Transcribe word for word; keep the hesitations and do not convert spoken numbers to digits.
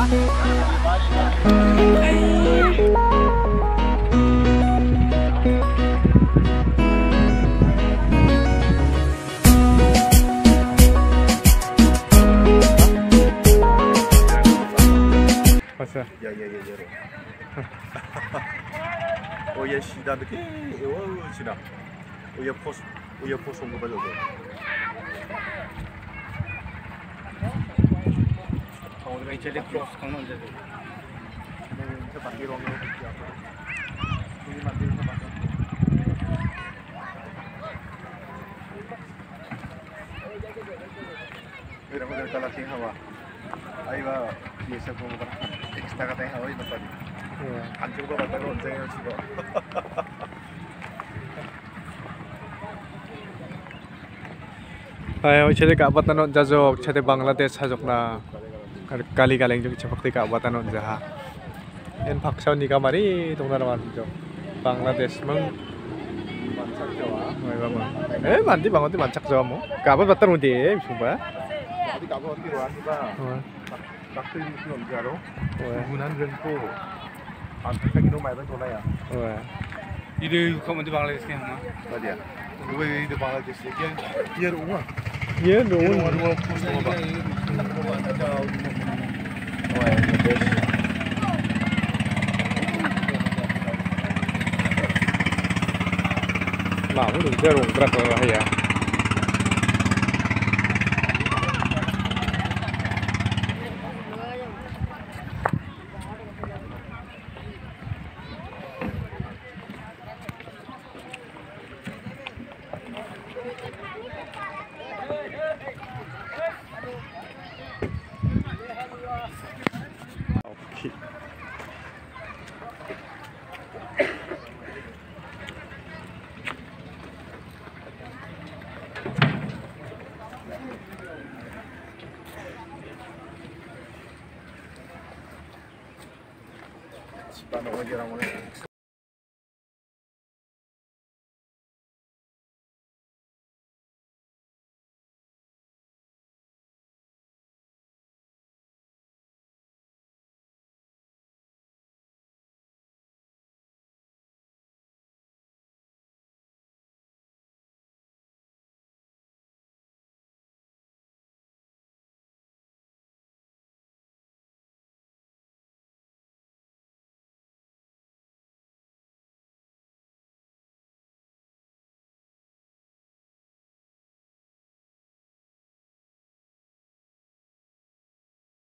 Masa? Ya ya ya ya. Oh ya 시다 느낌. 어 지나. 오야 포스 오야 포스 온 거 봐줘. और भाई चले क्रॉस करना हो जाए 저 밖으로 오면 어떻게 하고. 우리 만들어서 맞아. Mira, mira, está la hawa. Ahí va, y ese como para extra que tenga hoy no puede. 안 죽어 봤다가 언제요 죽어. Ayo cede ka abatan non jajok cede Bangladesh sajok na kali galeng jok cepak ti ka abatan non jaha. En paksaw ni kamari tong naraman jok Bangladesh mang 만삭 좋아. Ay ba mo. Eh mandi bangot ti mancak jawa mo. Ka abat batan mo di suba. 어디 가고 어디 와니까 낙들 무슨 언제 알아? 무난 renpo 안 생기는 말만 전화야. Wah. इधर कम तो बांग्लादेश के हम 어디야? 왜 이제 방글라데시 얘기? 얘를 오마. Ye no. 와르와 포스트 봐. Mau đừng chơi rùng trắc rồi hay à. Okay. 집안 어디라고 해?